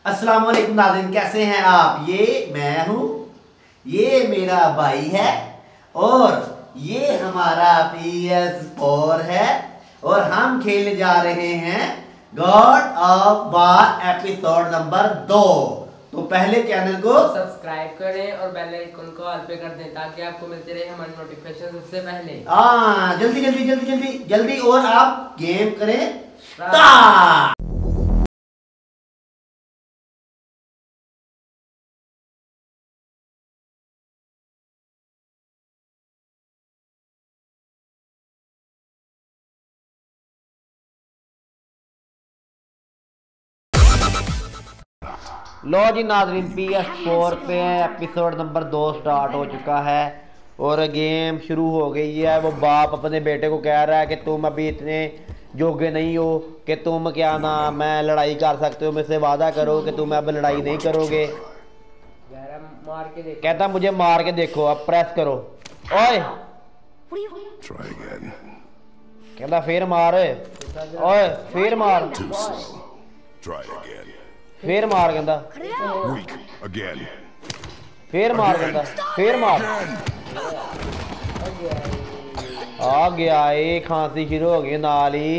अस्सलाम वालेकुम नाज़रीन, कैसे हैं आप। ये मैं हूँ, ये मेरा भाई है और ये हमारा PS4 है और हम खेलने जा रहे हैं God of War episode number 2। तो पहले चैनल को सब्सक्राइब करें और बेल आइकन को ऑल पे कर दें ताकि आपको मिलते रहे हमारे नोटिफिकेशन सबसे पहले। जल्दी जल्दी जल्दी जल्दी जल्दी और आप गेम करें स्टार्ट। लो जी नाज़रीन, PS4 पे एपिसोड नंबर 2 स्टार्ट हो चुका है और गेम शुरू हो गई है। वो बाप अपने बेटे को कह रहा है कि तुम अभी इतने योग्य नहीं हो कि तुम क्या ना मैं लड़ाई कर सकते हो, मुझसे वादा करो कि तुम अब लड़ाई नहीं करोगे। मार के देखो। कहता मुझे मार के देखो, अब प्रेस करो। ओए कहता फिर मार, ओए फिर मार, फिर मार कहता, फिर मार कहता, फिर मार। आ गया ये खांसी शुरू हो गई नाल ही।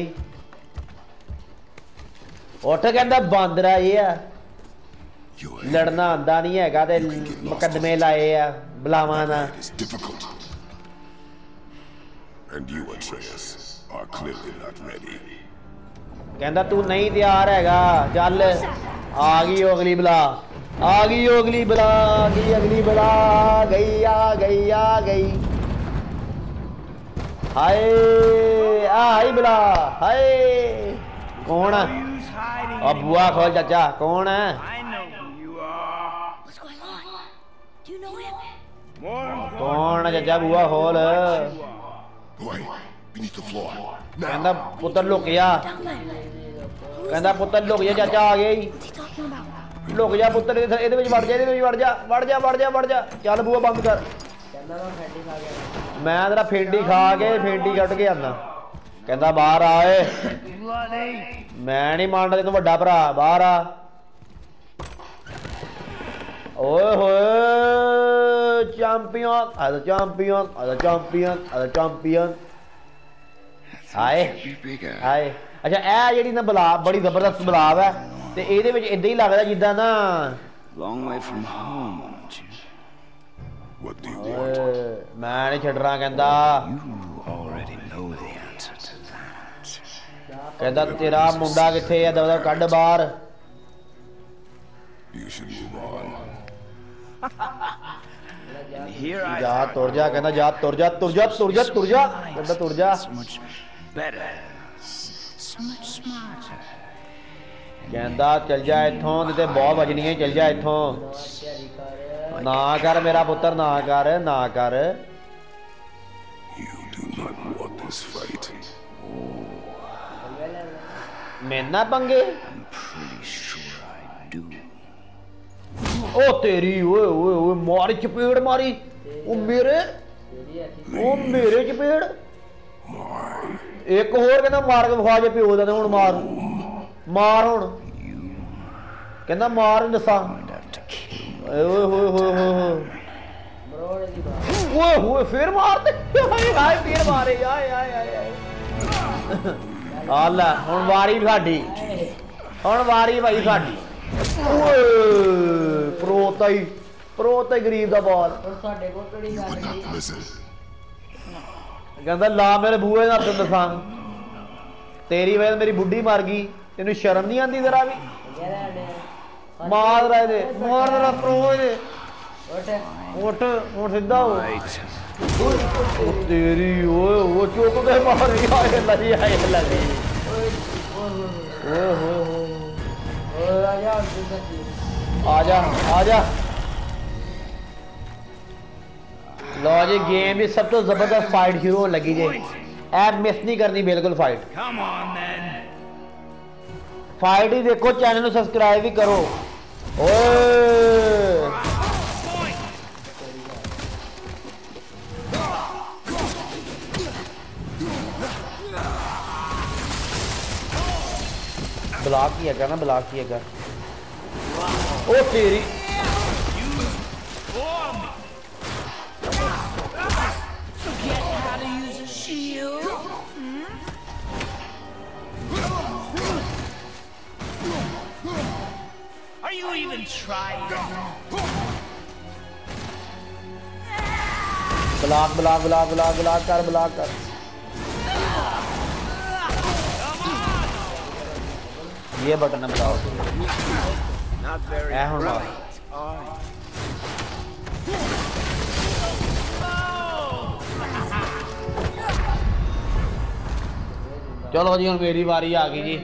उठ कहता बंदर है ये लड़ना आंदा नहीं हैगा ते मुकदमे लाए आ बुलावा ना। कहता तू नहीं तैयार हैगा, चल आ गई अगली बला, आ गई अगली बला, आ गई अगली बला, गई आ गई आ गई। हाय आई बला, हाय कौन है? अब बुआ खोल चाचा, कौन है? कौन है चाचा? बुआ खोल। कहता पुत्र लुक जा, कहता पुत्र लुक जा, चाचा आ गया लुक जा पुत्र, ਇਹਦੇ ਵਿੱਚ ਵੜ ਜਾ, ਇਹਦੇ ਵਿੱਚ ਵੜ ਜਾ, ਵੜ ਜਾ ਵੜ ਜਾ ਵੜ ਜਾ। ਚੱਲ ਬੂਆ ਬੰਦ ਕਰ। ਮੈਂ ਤੇਰਾ ਫੇਂਡੀ ਖਾ ਕੇ ਫੇਂਡੀ ਕੱਢ ਕੇ ਆਂਦਾ। ਕਹਿੰਦਾ ਬਾਹਰ ਆ ਓਏ, ਮੈਂ ਨਹੀਂ ਮੰਨਦਾ ਤੈਨੂੰ ਵੱਡਾ ਭਰਾ, ਬਾਹਰ ਆ। ਓਏ ਹੋਏ ਚੈਂਪੀਅਨ, ਆ ਚੈਂਪੀਅਨ, ਆ ਚੈਂਪੀਅਨ, ਆ ਚੈਂਪੀਅਨ ਆਏ ਆਏ। ਅੱਛਾ ਇਹ ਜਿਹੜੀ ਨਾ ਬਲਾ ਬੜੀ ਜ਼ਬਰਦਸਤ ਬਲਾਵ ਹੈ ਤੇ ਇਹਦੇ ਵਿੱਚ ਇਦਾਂ ਹੀ ਲੱਗਦਾ ਜਿੱਦਾਂ ਨਾ ਮੈਂ ਨਹੀਂ ਛੱਡਣਾ। ਕਹਿੰਦਾ ਕਹਿੰਦਾ ਤੇਰਾ ਮੁੰਡਾ ਕਿੱਥੇ ਆ, ਦਵਦਾ ਕੱਢ ਬਾਹਰ। ਜਾ ਤੁਰ ਜਾ, ਕਹਿੰਦਾ ਜਾ ਤੁਰ ਜਾ ਤੁਰ ਜਾ ਤੁਰ ਜਾ ਤੁਰ ਜਾ, ਕਹਿੰਦਾ ਤੁਰ ਜਾ। ਕਹਿੰਦਾ ਚੱਲ ਜਾ ਇੱਥੋਂ, ਨਹੀਂ ਤੇ ਬਹੁਤ ਵਜਣੀ ਹੈ, ਚੱਲ ਜਾ ਇੱਥੋਂ। ਨਾ ਕਰ ਮੇਰਾ ਪੁੱਤਰ, ਨਾ ਕਰ ਨਾ ਕਰ। ਮੇਰੇ ਨਾਲ ਪੰਗੇ? ਉਹ ਤੇਰੀ ਓਏ ਓਏ ਓਏ ਮਾਰੀ ਚਪੇੜ ਮਾਰੀ, ਉਹ ਮੇਰੇ ਚਪੇੜ। ਇੱਕ ਹੋਰ ਕਹਿੰਦਾ ਮਾਰ ਕੇ ਵਿਖਾ ਜੇ ਪਿਓ ਦਾ, ਹੁਣ ਮਾਰ ਮਾਰ ਹੁਣ। ਕਹਿੰਦਾ ਮਾਰ ਨਸਾ। ਓਏ ਹੋਏ ਹੋਏ ਹੋਏ ਓਏ ਹੋਏ ਫਿਰ ਮਾਰ ਤੇ, ਹਾਏ ਫਿਰ ਮਾਰੇ, ਆਏ ਆਏ ਆਏ। ਆ ਲੈ ਹੁਣ ਵਾਰੀ ਸਾਡੀ, ਹੁਣ ਵਾਰੀ ਭਾਈ ਸਾਡੀ। ਓਏ ਪ੍ਰੋਤਾ ਹੀ ਗਰੀਬ ਦਾ ਬਾਲ। ਕਹਿੰਦਾ ਲਾ ਮੇਰੇ ਬੂਹੇ ਦਾ ਹੱਥ ਦਸਾਂ, ਤੇਰੀ ਵਜ੍ਹਾ ਮੇਰੀ ਬੁੱਢੀ ਮਰ ਗਈ, ਤੈਨੂੰ ਸ਼ਰਮ ਨਹੀਂ ਆਉਂਦੀ ਜ਼ਰਾ ਵੀ? ਮਾਰ ਰਹੇ ਦੇ, ਮਾਰ ਦੇਣਾ ਪ੍ਰੋ ਇਹਦੇ। ਉੱਠ ਹੁਣ ਸਿੱਧਾ ਹੋ। ਤੇਰੀ ਓਏ ਉਹ ਚੁੱਕ ਕੇ ਮਾਰੀ, ਆਏ ਲੱਗੀ ਆਏ ਲੱਗੀ। ਓਏ ਹੋਏ ਹੋਏ ਆ ਜਾ ਆ ਜਾ। लो जी गेम भी सब तो जबरदस्त फाइट शुरू होने लगी जी, ऐप मिस नहीं करनी बिल्कुल। फाइट ही देखो, चैनल को सब्सक्राइब भी करो। ओए ब्लॉक किया कर ना, ब्लॉक किया कर। ओ तेरी Forget how to use a shield? Are you even trying? Block block block block block कर ब्लॉक कर। ये बटन है ब्लॉक। ऐ हुन मार। चलो जी हुन मेरी बारी आ गई जी।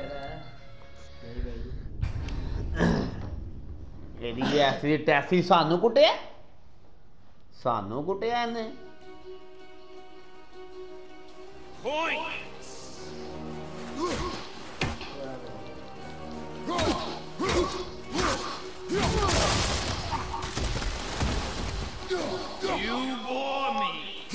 ਇਹਦੀ ਐਸੀ ਟੈਸੀ ਸਾਨੂੰ ਕੁੱਟਿਆ ਇਹਨੇ। You bore me.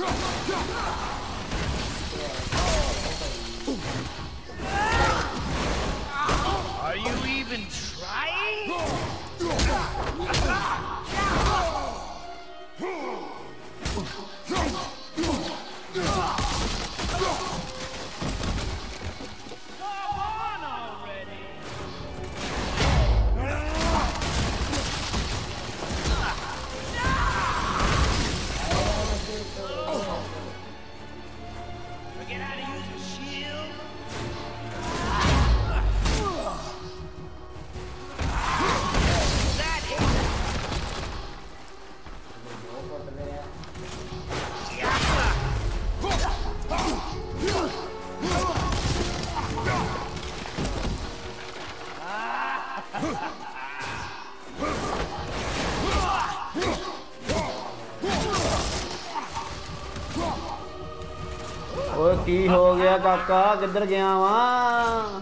Are you even trying? ओए की हो गया काका किधर गया वहां?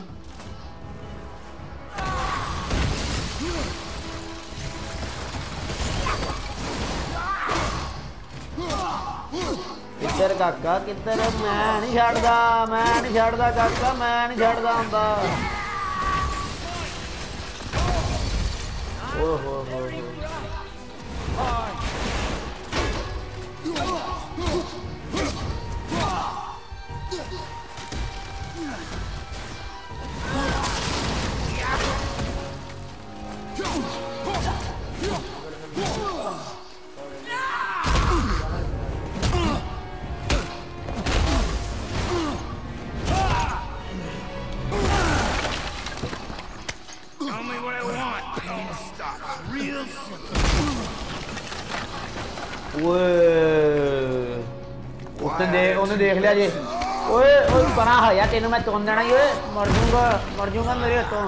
किधर काका किधर? मैं नहीं छड़दा काका, मैं नहीं छड़दा हुंदा। ओहो हो उसने देख लिया जी। ओए ओए परा हो यार, तेन मैं चुन देना ही। ओए मर जाऊंगा मेरे हाथों।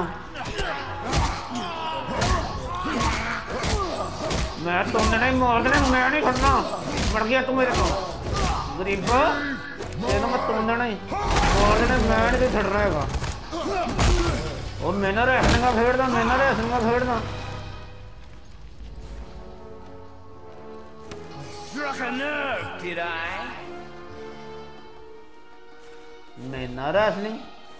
मैं चुन देना ही, मार देना। मैं नहीं खड़ना, मर गया तू मेरे को गरीब। तेन मैं चुन देना ही, मार देना। मैं नहीं छड़ना है। और मैंने रेसलिंग खेड़ना। Struck a nerve, did I? मैंने रेसलिंग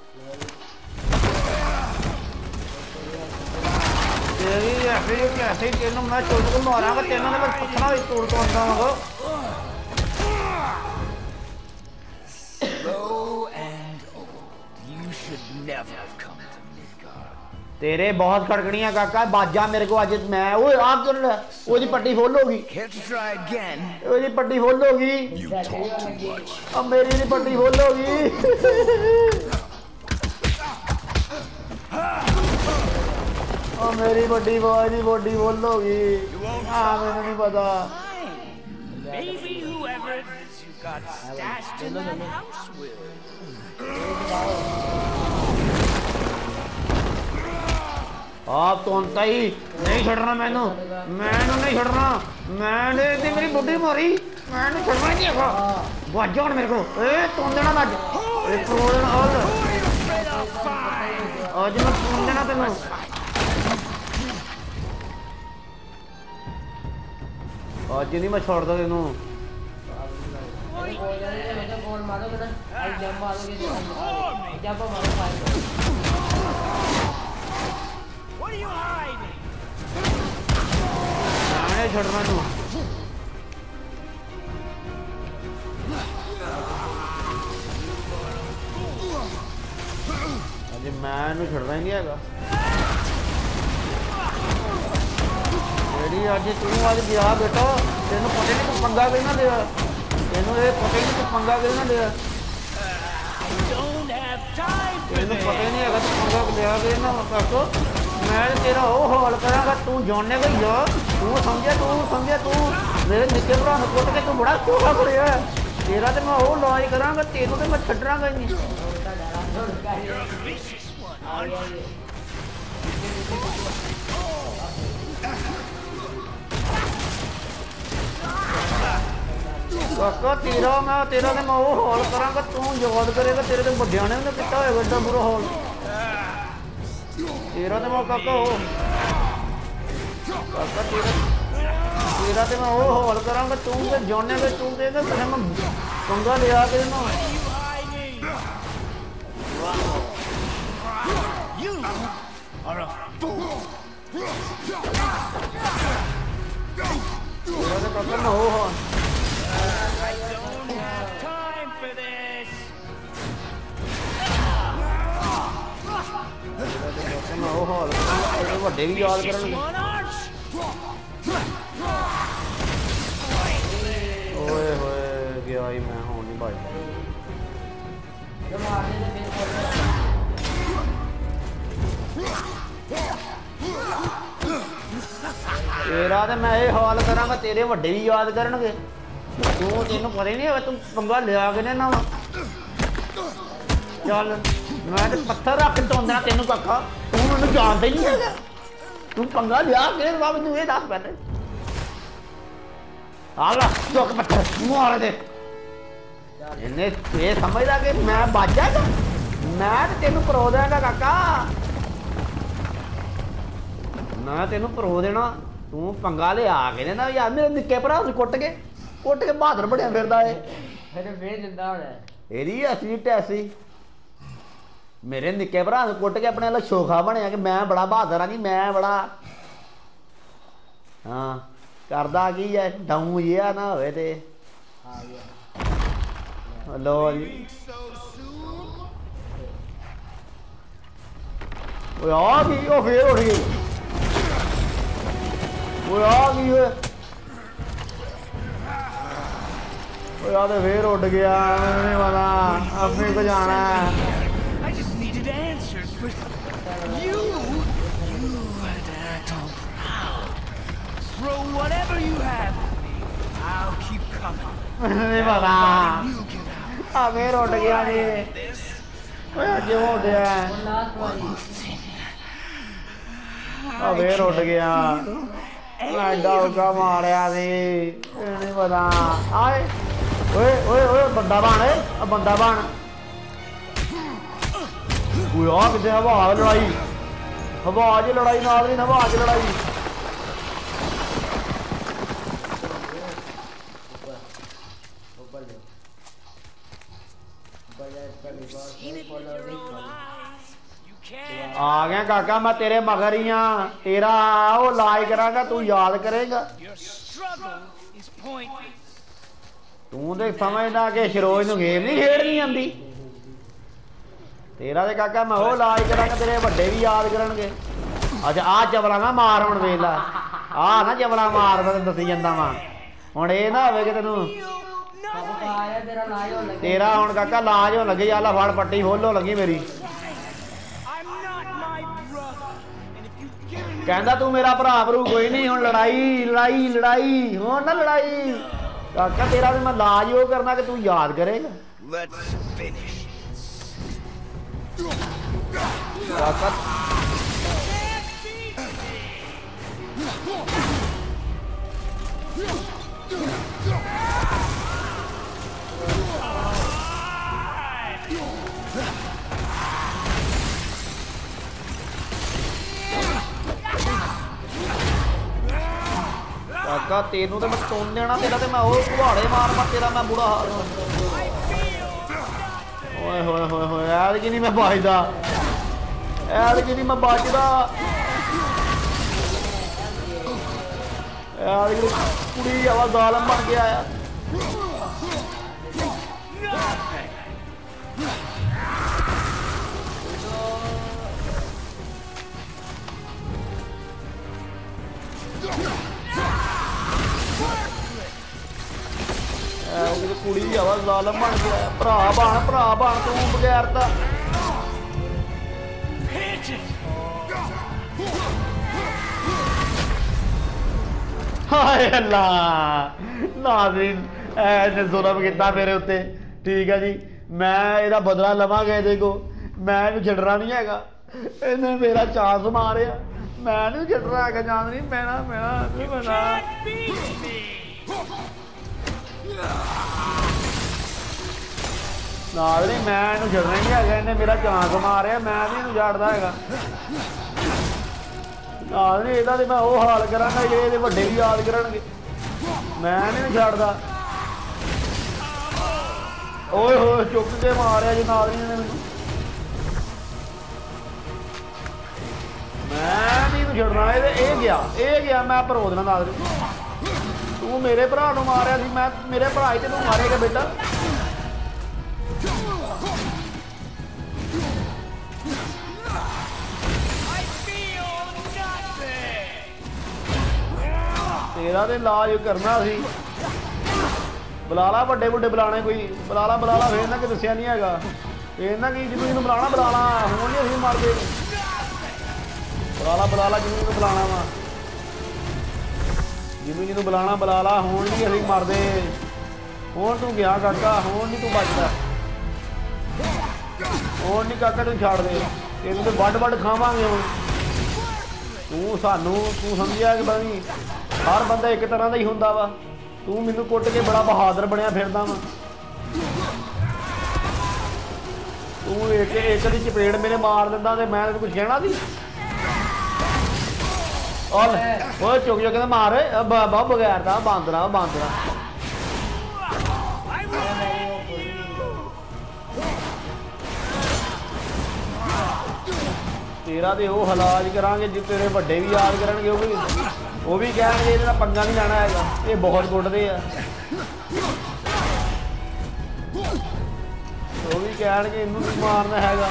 तेरी कैसे तेन मैं चोट को मारांगा। तेन मैं पत्थर तोड़ दूंगा। Slow and old. You should never have come to Midgard. तेरे बहुत खड़कड़ियां काका, बाजा मेरे को आज। मैं ओए आप चल रहा, ओदी पट्टी फुल होगी। Can't you try again? ओदी पट्टी फुल होगी। अब मेरी भी पट्टी फुल होगी। और मेरी बॉडी फुल होगी। हाँ मैंने नहीं पता। Maybe whoever it is you got stashed in that house will. आप तो अंता ही नहीं छड़ना। मैनू नहीं छड़ना। मैंने मेरी बुढ़ी मारी। मैंने छड़ना ही नहीं है। बाजा मेरे को तोड़ देना। आज मैं तोड़ देना तेन। आज नहीं मैं छोड़ता तेन। What are you hiding? नहीं छड़ना तू अजे मैं इन्हू छड़ना ही नहीं हैगा जेड़ी अज तू अज गया बेटा तेन पता नहीं तू पंगा किहना लिया तेनू ये पता ही नहीं तू पंगा किहना लिया तेनू पता ही नहीं हैगा तू पंगा लिया किहना काको मैं तेरा वो हाल करांगा तू जाने गई जा तू समझे तू मेरे निक्के भरा नूं कुट के तू बड़ा कोहा करिया तेरा ते मैं वो लाज करांगा तेनू ते मैं छड्डांगा ही नहीं काका तेरा ते मैं वो हाल करांगा तू याद करेगा तेरे ते वड्डियां ने उन्हें किता होएगा एड्डा बुरा हाल तेरा ते मैं काका हो काका तेरा ते मैं वो हाल करांगा तू ते जाने के तू कहेगा फिर मैं पंगा लिया के ना You are a fool. तेरा ते काका मैं वो हाल I don't have time for this. मैं वो हाल करांगा वड्डे भी याद करन One arch. ओए होए गया ही मैं हों नहीं भाई जो मारने से फिर तेरा ते मैं ये हाल करांगा तेरे वड्डे भी याद करनगे तू तेनू पता ही नहीं है तू पंगा लिया के ना चल मैं ते पत्थर रख के तोंदना तेनू काका तू मैनू जानदा ही नहीं है तू पंगा लिया के बाबू तू ये दस पहले आला चुक पत्थर मार दे इन्हें ये समझदा कि मैं बच जाएगा मैं ते तेनू परो देंगा काका मैं तेनू परो देना तू पंगा लिया के ना यार मेरे निक्के भरा कुट के बहादुर बनया फिरदा है फिर जिंदा होना एरी असली टैसी मेरे निक्के भरा कुट के अपने वाला शोखा बनया कि मैं बड़ा बहादुर हाँ जी मैं बड़ा हाँ करदा की है डाऊ ये ना होवे ते लो जी ओए आ गई ओ फिर उठ गई ओए आ गई ओए आ तो फिर उठ गया नहीं पता अपने को जाना है I just needed answers, but you had to act all proud. Throw whatever you have at me. I'll keep coming. नहीं पता You give out. आ फिर उठ गया जी ओए अज हो गया लास्ट वाली आ फिर उठ गया लाडा उगा मारिया सी नहीं पता आए ओए ओए ओए बंदा बन आ बंदा बन कोई आ किते हवा लड़ाई हवा च लड़ाई नाल नहीं हवा च लड़ाई ऊपर जाओ इसका रिवॉर्ड फॉलो नहीं You can't. आ गया काका मैं तेरे मगर ही हाँ तेरा वो लाज करांगा तू याद करेगा Your struggle is pointless. तू तो समझदा कि शरोज नूं गेम नहीं खेडनी आंदी तेरा ते काका मैं वो लाज करांगा तेरे वड्डे भी याद करनगे अच्छा आ चवला ना मार हुण वेख ला आ ना चवला मार मैं दसी जांदा वां हुण ये ना होवे कि तैनूं सब आया तेरा लाज हो लगे तेरा हुण काका लाज हो लगी आला फड़ पट्टी खोलो लगी मेरी I'm not my brother. And if you've given me कहंदा तू मेरा भरा भरू कोई नहीं हुण लड़ाई लड़ाई लड़ाई हुण ना लड़ाई काका तेरा ते मैं लाज वो करना कि तू याद करेगा let's finish. काका काका तेनू तो मैं सुन देना तेरा ते मैं वो कुहाड़े मार मार तेरा मैं बुरा हाल ओए होए होए होए यार कि नहीं मैं बचदा यार कि नहीं मैं बचदा यार कुड़ी आवा जालम बन के आया कुड़ी आवा जालम बन के आया भरा बन तू बगैर ता हाय अल्लाह नाज़रीन ऐसे जुल्म किया मेरे उत्ते ठीक है जी मैं ਇਹਦਾ बदला लवांगा ਇਹਦੇ को मैं ਇਹਨੂੰ ਛੱਡਣਾ नहीं हैगा ਇਹਨੇ मेरा चांस मारिया मैं नहीं छड्डना हैगा नाज़रीन मैं नाज़रीन मैं ਇਹਨੂੰ ਛੱਡਣਾ नहीं हैगा ਇਹਨੇ मेरा चांस मारिया मैं नहीं ਇਹਨੂੰ ਛੱਡਦਾ हैगा नाज़रीन ਇਹਦਾ ਤੇ मैं ਉਹ हाल करांगा ਜਿਹੜੇ ਇਹਦੇ ਵੱਡੇ भी याद करनगे मैं नहीं छड्डदा ओए होए चुक के मारिया जी नाज़रीन ने मैनू मैं नहीं छड्डना ये गया मैं भरो देना नाज़रीन तू मेरे भरा नूं मारिया सी मैं मेरे भरा ही तेनूं मारेगा बेटा तेरा तो इलाज करना सी बुला ला बड़े बुढ़े बुलाने कोई बुला ला फिर इन्हें दसिया नहीं है इन्हें कि जिन्होंने बुलाना बुला ला हूँ नहीं अभी मरते बुला ला जिन्होंने बुलाना वा जिन्होंने बुलाना बुला ला हूँ नहीं अभी मरते हूँ तू गया काका हूँ नहीं तू बचता हूँ नहीं काका तू छड़ दे तेन तो वड खावांगे हूँ तू सानू तू समझिया कि पता नहीं हर बंदा एक तरह का ही होंदा वा तू मैनू कुट के बड़ा बहादुर बनया फिरदा वा तू एक दी चपेड़ मेरे मार दिंदा ते मैं कुछ कहना सी ओए चुक चुक के मार बहुत बगैर था बांदरा तेरा तो वो इलाज करांगे जो तेरे बड़े भी याद करनगे वो भी कहेंगे इहदा पंगा नहीं लेना हैगा ये बहुत कुटदे आ वो भी कहेंगे इनू नहीं मारना हैगा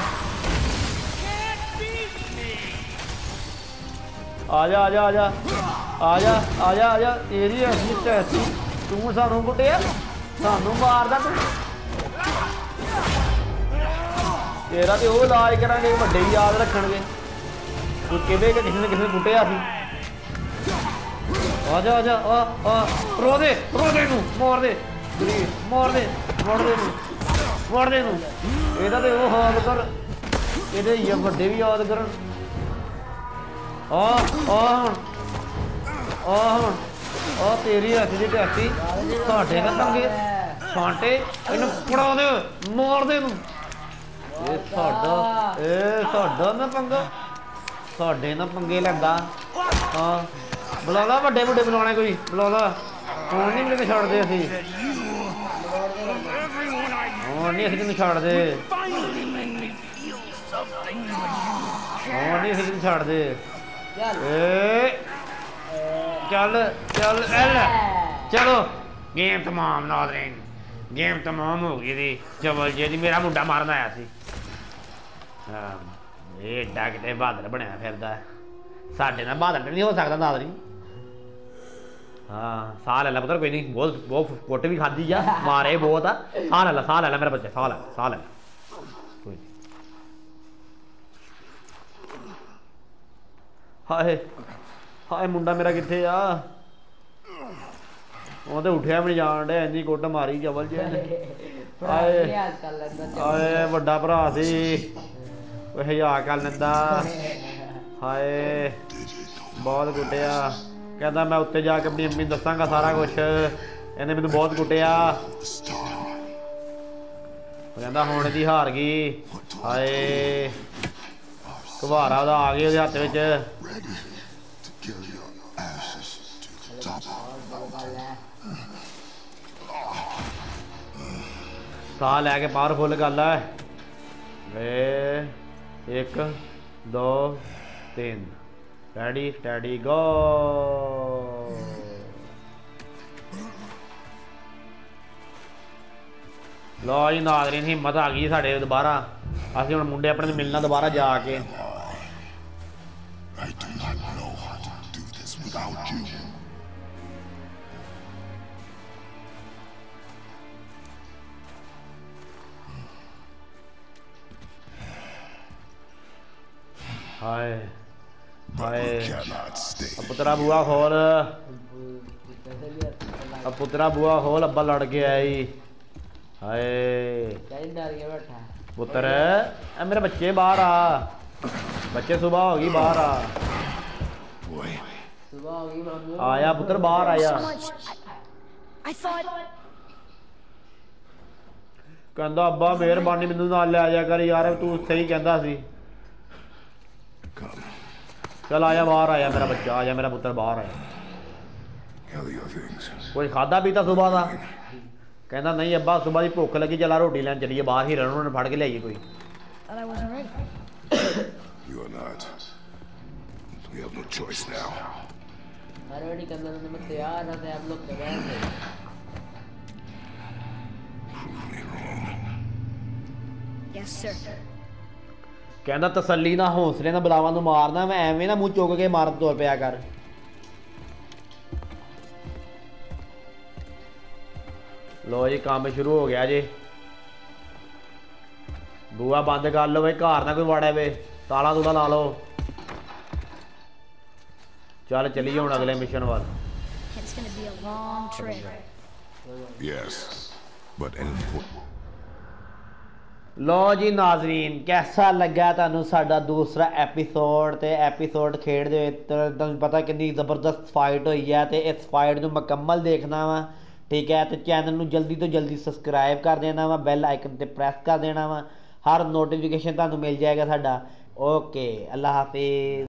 आजा तेरी असली टैसी तू सानू कुटिया सानू मारदा तू तेरा तो वो इलाज करांगे बड़े भी याद रखणगे तू किसी ने कुटिया सी आजा रो दे नू मार दे नू ਇਹਦਾ ਤੇ ਉਹ ਹਾਲ ਕਰ ਇਹਦੇ ਹੀ ਵੱਡੇ ਵੀ ਯਾਦ ਕਰਨ ਆ ਤੇਰੀ ਹੱਥ ਦੀ ਢਾਤੀ ਸਾਡੇ ਨਾਲ ਪੰਗੇ ਛਾਂਟੇ ਇਹਨੂੰ ਫੜਾ ਦੇ ਮਾਰ ਦੇ ਨੂੰ ਇਹ ਸਾਡਾ ਨਾ ਪੰਗਾ ਸਾਡੇ ਨਾਲ ਪੰਗੇ ਲੈਂਦਾ ਹਾਂ बुला ला बड़े बुढ़े बुलाने कोई बुला ला हूँ नहीं मेरे छड़ दे असी हूँ नहीं असी तेन छड़ दे छड़ दे चलो गेम तमाम नाज़रीन गेम तमाम हो गई थी जबल जी मेरा मुंडा मारन आया सी ये एडा किते बहादुर बनया फिरदा साडे नाल बहादुर नहीं हो सकता नाज़रीन हाँ साह लै ला पुत्र कोई नहीं बहुत कुट भी खाधी आ मारे बहुत आ साह लै ला मेरा बच्चा साह लै कोई हाय मुंडा मेरा कित्थे आ वो तो उठिया भी नहीं जान डे इन्नी कुट मारी जबल जी हाय वड्डा भरा सी हज़ार कर लैंदा हाय बहुत कुटिया कहता मैं उत्ते जाके अपनी अम्मी दसांगा सारा कुछ इन्हें मैनू बहुत कुटिया कहता हुण दी हार गई हाय घबारा आ गया उसदे हत्थ विच साह लैके पावरफुल गल है 1 2 3 रेडी स्टडी गो लो जी नाज़रीन हिम्मत आ गई साढ़े दोबारा असं हम मुंडे अपने मिलना दोबारा जाके I do not know how to do this without you. Hi But hi we cannot stay. अब पुत्रा बुआ खोल कैसे भी आता अब पुत्रा बुआ खोल अब्बा लड़ के आई हाय क्या डर के बैठा है पुत्र ए मेरे बच्चे बाहर आ बच्चे सुबह होगी बाहर आ Boy, सुबह होगी मामू आया पुत्र बाहर आया So much. I thought. कहंदा अब्बा मेहरबानी मैनू नाल ले आया कर यार तू सही कहंदा सी come. चल आया बाहर आया मेरा बच्चा आया मेरा पुत्र बाहर आया Gather your things. कोई खादा पीता सुबह का कहना नहीं अब्बा सुबह की भुख लगी चला रोटी लैन चलिए बाहर ही रहना उन्होंने फड़ के लियाई कोई Thought I wasn't ready. You are not. We have no choice now. अरे बड़ी करना तो मैं तैयार ना थे आप लोग कर रहे थे Prove me wrong. Yes, sir. कहना तसल्ली ना हौसले ना बुलावा ਨੂੰ ਮਾਰਨਾ ਮੈਂ ਐਵੇਂ ਨਾ ਮੂੰਹ ਚੁੱਕ ਕੇ ਮਾਰਨ ਤੁਰ ਪਿਆ ਕਰ ਲੋ ਜੀ ਕੰਮ ਸ਼ੁਰੂ ਹੋ ਗਿਆ ਜੀ ਬੂਆ ਬੰਦ ਕਰ ਲਓ ਵੇ ਘਰ ਨਾ ਕੋਈ ਵੜੇ ਵੇ ਤਾਲਾ ਤੂੜਾ ਲਾ ਲਓ ਚੱਲ ਚਲੀਏ ਹੁਣ ਅਗਲੇ ਮਿਸ਼ਨ ਵੱਲ It's gonna be a long trip. Yes, but an important. ਲੋ ਜੀ ਨਾਜ਼ਰੀਨ कैसा ਲੱਗਾ ਤੁਹਾਨੂੰ ਸਾਡਾ ਦੂਸਰਾ ਐਪੀਸੋਡ ਤੇ ਐਪੀਸੋਡ ਖੇਡਦੇ ਹੋਏ ਤੁਹਾਨੂੰ ਪਤਾ ਕਿੰਨੀ ਜ਼ਬਰਦਸਤ ਫਾਈਟ ਹੋਈ ਹੈ ਤੇ ਇਸ ਫਾਈਟ ਨੂੰ ਮੁਕੰਮਲ ਦੇਖਣਾ ਵਾ ਠੀਕ ਹੈ ਤੇ ਚੈਨਲ ਨੂੰ ਜਲਦੀ ਤੋਂ ਜਲਦੀ ਸਬਸਕ੍ਰਾਈਬ ਕਰ ਦੇਣਾ ਵਾ ਬੈਲ ਆਈਕਨ ਤੇ ਪ੍ਰੈਸ ਕਰ ਦੇਣਾ ਵਾ ਹਰ ਨੋਟੀਫਿਕੇਸ਼ਨ ਤੁਹਾਨੂੰ ਮਿਲ ਜਾਏਗਾ ਸਾਡਾ ਓਕੇ ਅੱਲਾ ਹਾਫਿਜ਼